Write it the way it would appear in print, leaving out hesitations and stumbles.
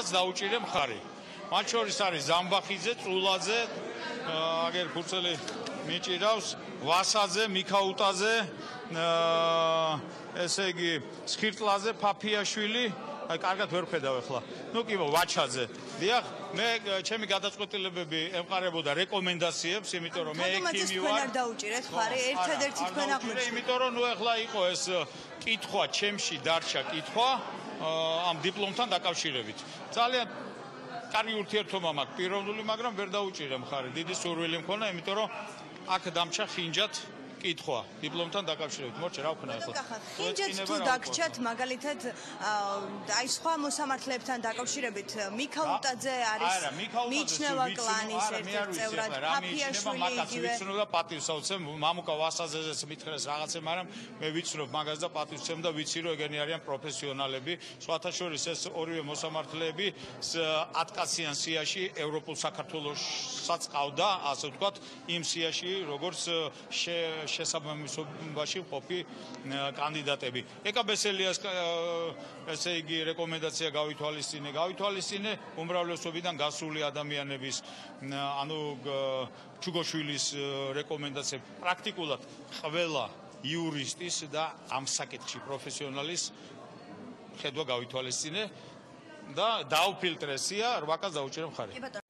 რკინაძესაც დაუჭირე მხარი. მათ შორის არის ზამბახიძე, წულაძე, აგერ ფურცელი მიჭირავს, ვასაძე, მიქაუტაძე, ესე იგი, სხირტლაძე, ფაფიაშვილი, აი კარგად ვერ ხედავ ახლა. ნუ კი ვაჩაძე. დიახ, მე ჩემი გადაწყვეტილებები ემყარებოდა რეკომენდაციებს, იმიტომ რომ მე ექიმი ვარ. თქვენ არ დაუჭირეთ ხარი, ერთადერთი თქვენ აღმოჩნდით. იმიტომ რომ ნუ ახლა იყო ეს კითხვა, ჩემში დარჩა კითხვა ამ დიპლომთან დაკავშირებით. ძალიან კარგი ურთიერთობა მაქვს პიროვნული, მაგრამ ვერ დაუჭირე მხარი. დიდი სურვილი მქონდა, იმიტომ რომ აქ დამჩა ხინჯად კითხვა დიპლომთან დაკავშირებით. მორჩა რა ვქნა ახლა? ხინჯად თუ დაგჭათ მაგალითად აი სხვა მოსამართლეებთან დაკავშირებით მიქაუტაძე არის მიიჩნევა კლანის ერთ-ერთ წევრად, ფაფიაშვილი იგივე. ვიცნობ პატივსაცემ მამუკა ვასაძეზეც მითხრეს რაღაცე, მაგრამ მე ვიცნობ მაგას და პატივსაცემ და ვიცი რომ ეგენი არიან პროფესიონალები. სხვათა შორის ეს ორივე მოსამართლეები 10 კაციან სიაში ევროპულ საქართველოსაც ყავდა, ასე ვთქვათ, იმ სიაში როგორც შესაბამისობაში ყოფი კანდიდატები. ეკაბესელიას ესე იგი რეკომენდაცია გავითვალისწინე უმრავლესობიდან გასული ადამიანების, ანუ ჩუგოშვილის რეკომენდაცია პრაქტიკულად ყველა იურისტის და ამ საკითხში პროფესიონალის ხედვა გავითვალისწინე და დაუფილტრესია 8 კაცს დაუჭირე მხარი.